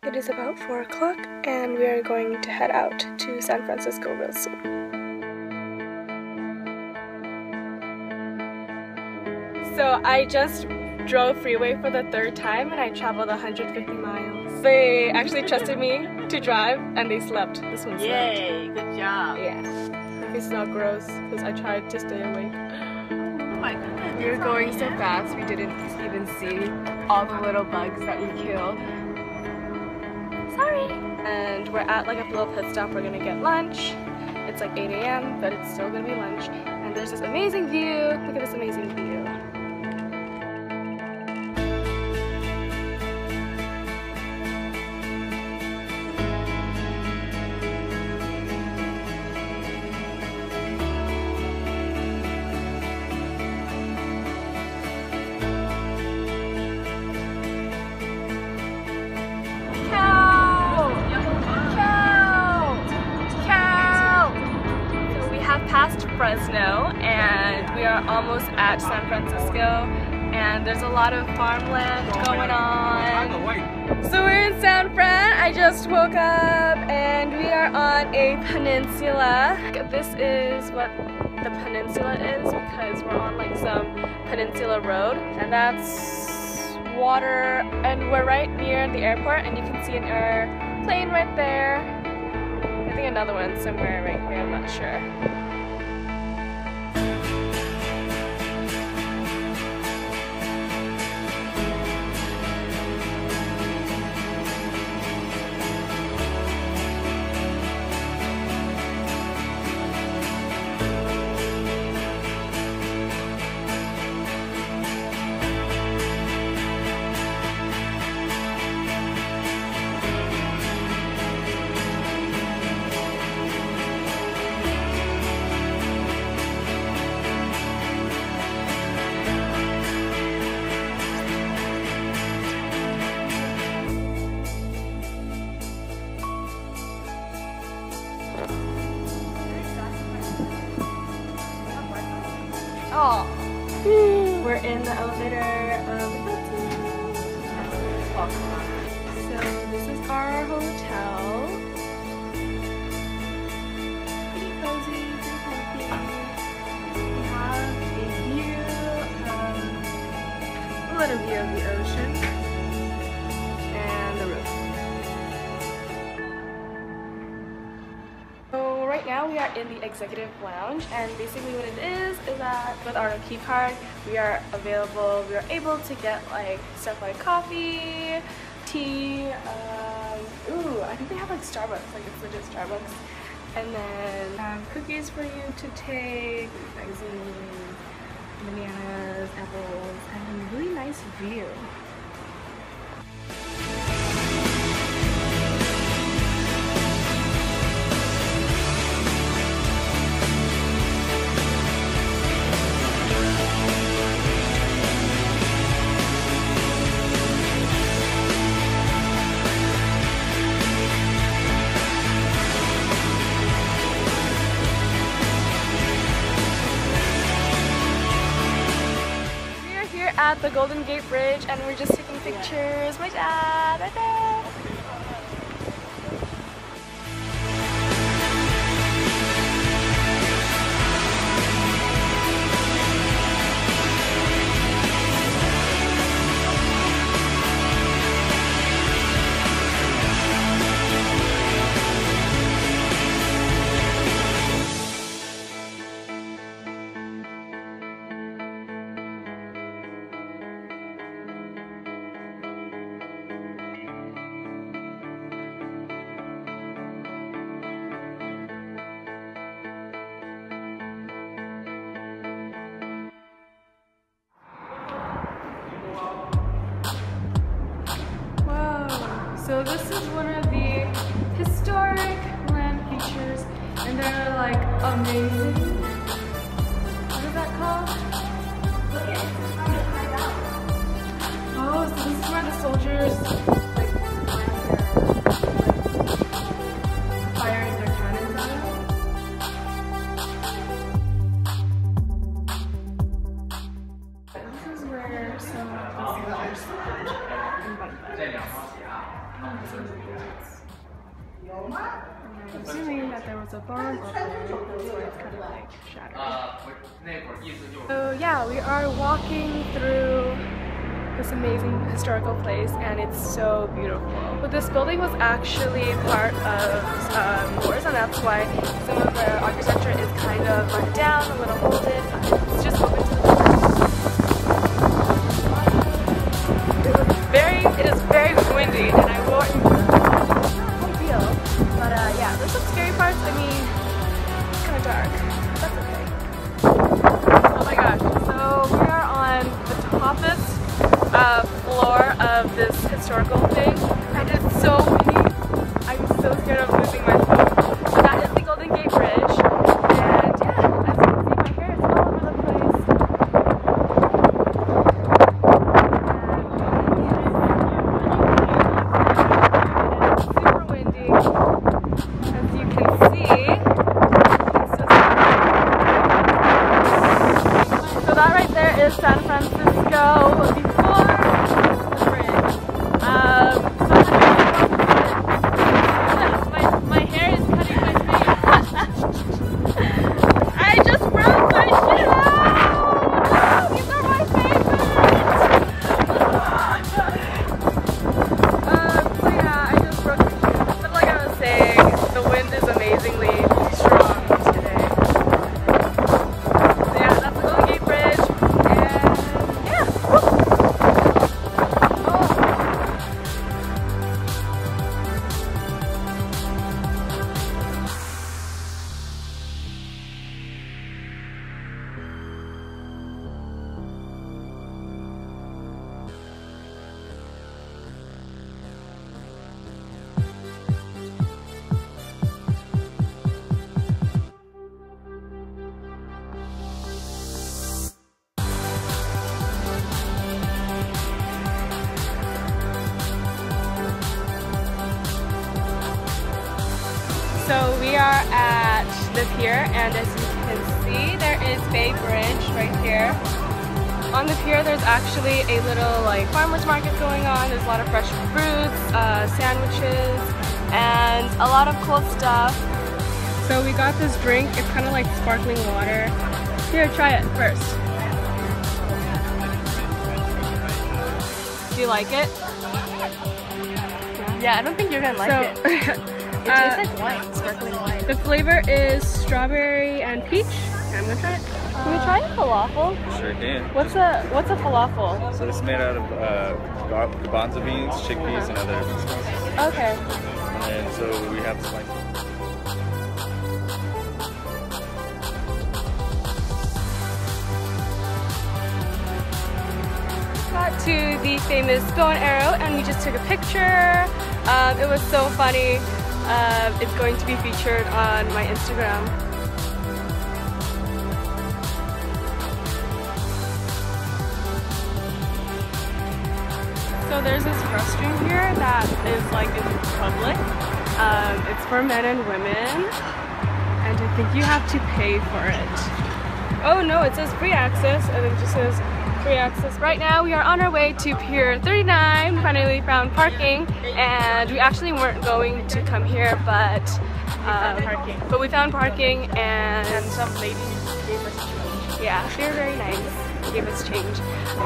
It is about 4 o'clock and we are going to head out to San Francisco real soon. So I just drove freeway for the 3rd time and I traveled 150 miles. They actually trusted me to drive and they slept. This one slept. Yay, good job. Yeah. My face is not gross because I tried to stay awake. Oh my goodness. We were going so fast we didn't even see all the little bugs that we killed. Sorry! And we're at like a little pit stop. We're gonna get lunch. It's like 8 a.m. but it's still gonna be lunch. And there's this amazing view. Look at this amazing view. Past Fresno and we are almost at San Francisco and there's a lot of farmland going on. So we're in San Fran. I just woke up and we are on a peninsula. This is what the peninsula is because we're on like some peninsula road and that's water and we're right near the airport and you can see an airplane right there. I think another one somewhere right here, I'm not sure. Oh, we're in the elevator of the hotel. So this is our hotel. Pretty cozy, pretty comfy. We have a little view of the ocean and the roof. Right now we are in the executive lounge and basically what it is that with our key card we are able to get like stuff like coffee, tea, ooh, I think they have like Starbucks, like it's legit Starbucks, and then cookies for you to take, magazines, bananas, apples, and a really nice view. At the Golden Gate Bridge and we're just taking pictures. My dad right there. So this is one of the historic land features and they're like amazing. What is that called? Look at it. Oh, so this is where the soldiers like fired their cannons at it. This is where some of the soldiers in Bangladesh. some boots. I'm assuming that there was a barn up there, that's why it's kind of like shattered. So yeah, we are walking through this amazing historical place and it's so beautiful. But this building was actually part of wars, and that's why some of the architecture is kind of run down, a little molded. It's just open to the It is very windy, and I wore no deal. But yeah, there's some scary parts. I mean, it's kind of dark. That's okay. Oh my gosh! So we are on the toppest floor of this historical thing, and it's so windy. I'm so scared of losing my phone. So that is the Golden Gate Bridge, and yeah, as you can see, my hair is all over the place. San Francisco before the bridge. My hair is cutting my face. I just broke my shit out! These are my favorites! So yeah, I just broke my shit. But like I was saying, the wind is amazingly strong today. So yeah, that's the Golden Gate Bridge. So we are at the pier, and as you can see, there is Bay Bridge right here. On the pier, there's actually a little like farmers market going on. There's a lot of fresh fruits, sandwiches, and a lot of cool stuff. So we got this drink. It's kind of like sparkling water. Here, try it first. Do you like it? Yeah, I don't think you're gonna like it. It tastes like wine, sparkling wine. The flavor is strawberry and peach. I'm gonna try it. Can we try a falafel? Sure can. What's a falafel? So it's made out of garbanzo beans, chickpeas, and other spices. Okay. And so we have spices. Got to the famous bow and arrow, and we just took a picture. It was so funny. It's going to be featured on my Instagram. So there's this restroom here that is like in public. It's for men and women, and I think you have to pay for it. Oh no, it says free access, and it just says free access. Right now we are on our way to Pier 39. We finally found parking, and we actually weren't going to come here, but we found parking, and some ladies gave us change. Yeah, they were very nice. They gave us change.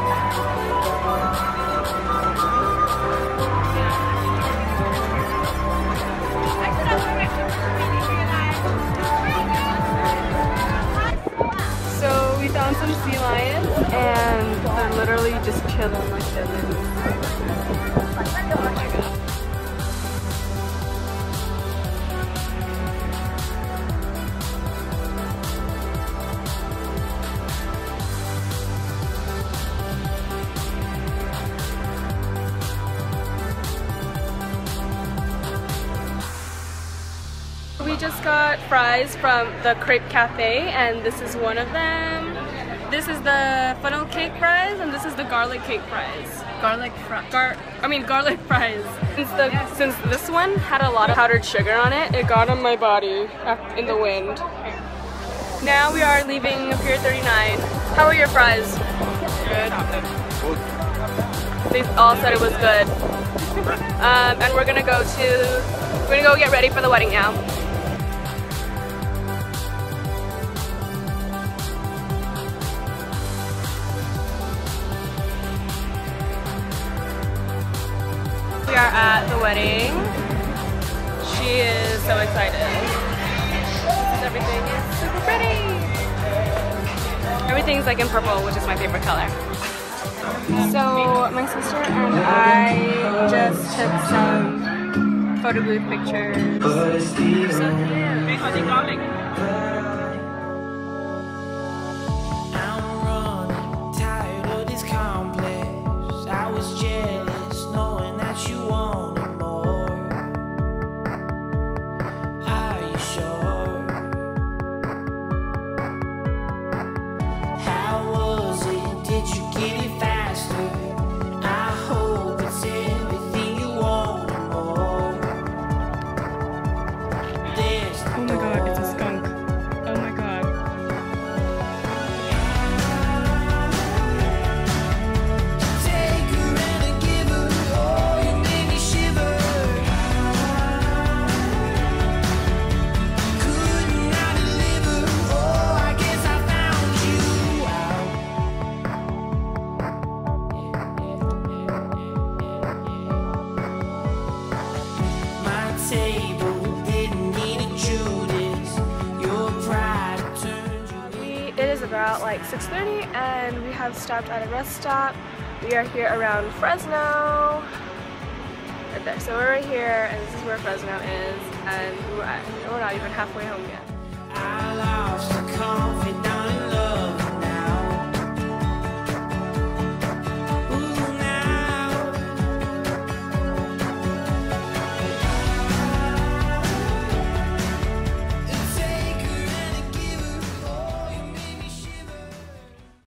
So we found some sea lions, and they're literally just chilling like this. Oh my god. We just got fries from the Crepe Cafe, and this is one of them. This is the funnel cake fries, and this is the garlic cake fries. Garlic fries. Since this one had a lot of powdered sugar on it, it got on my body in the wind. Now we are leaving Pier 39. How are your fries? Good. They all said it was good. and we're gonna go get ready for the wedding now. We are at the wedding. She is so excited. Everything is super pretty. Everything's like in purple, which is my favorite color. So my sister and I just took some photo booth pictures. So cute. It is about like 6:30 and we have stopped at a rest stop. We are here around Fresno. Right there. So we're right here and this is where Fresno is and we're not even halfway home yet. I lost the confidence.